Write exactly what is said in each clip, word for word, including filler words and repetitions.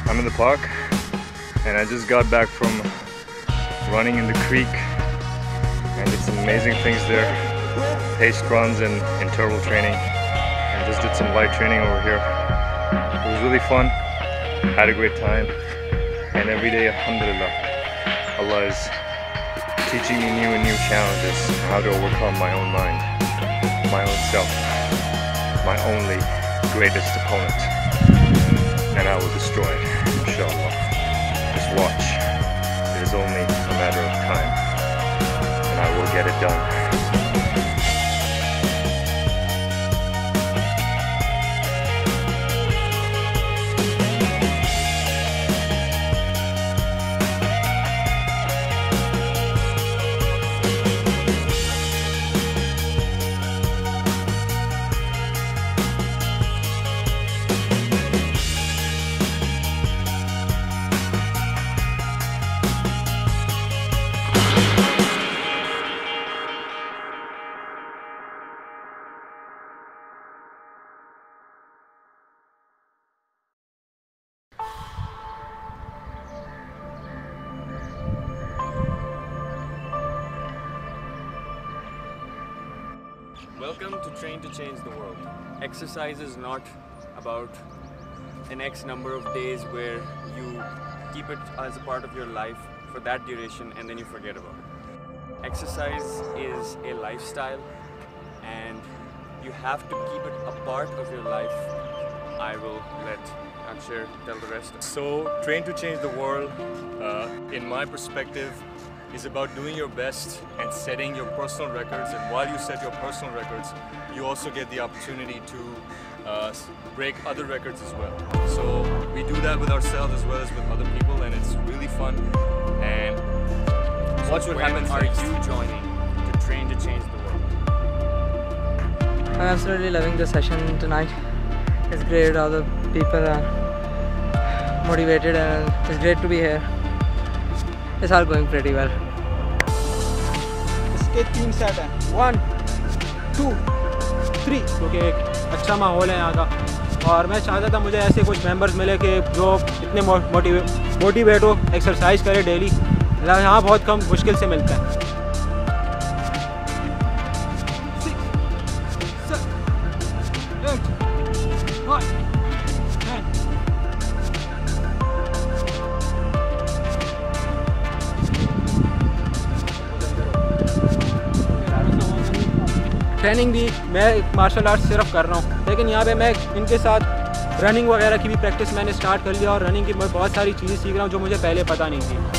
I'm in the park and I just got back from running in the creek and did some amazing things there. Paced runs and interval training, and just did some light training over here. It was really fun, had a great time, and every day, alhamdulillah, Allah is teaching me new and new challenges, how to overcome my own mind, my own self, my only greatest opponent, and I will destroy it, inshallah. Just watch, it is only a matter of time, and I will get it done. Welcome to Train to Change the World. Exercise is not about an X number of days where you keep it as a part of your life for that duration and then you forget about it. Exercise is a lifestyle and you have to keep it a part of your life. I will let Akshar tell the rest. So, Train to Change the World, uh, in my perspective, is about doing your best and setting your personal records, and while you set your personal records, you also get the opportunity to uh, break other records as well. So we do that with ourselves as well as with other people, and it's really fun. And so what would happen are next? You joining to Train to Change the World? I'm absolutely loving the session tonight. It's great, all the people are motivated and it's great to be here. It's all going pretty well. इसके तीन set हैं, one, to, three, क्योंकि एक अच्छा माहौल है यहाँ का और मैं चाहता था मुझे ऐसे कुछ मेंबर्स मिले कि जो इतने मोटिवे मोटिवेट हो, एक्सरसाइज करे डेली। यहाँ बहुत कम मुश्किल से मिलता है। ट्रेनिंग भी मैं मार्शल आर्ट्स सिर्फ कर रहा हूँ, लेकिन यहाँ पे मैं इनके साथ रनिंग वगैरह की भी प्रैक्टिस मैंने स्टार्ट कर लिया और रनिंग की मैं बहुत सारी चीज़ें सीख रहा हूँ जो मुझे पहले पता नहीं थी।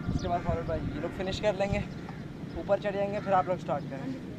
उसके बाद फॉलोड बाय ये लोग फिनिश कर लेंगे, ऊपर चढ़ जाएंगे, फिर आप लोग स्टार्ट करेंगे।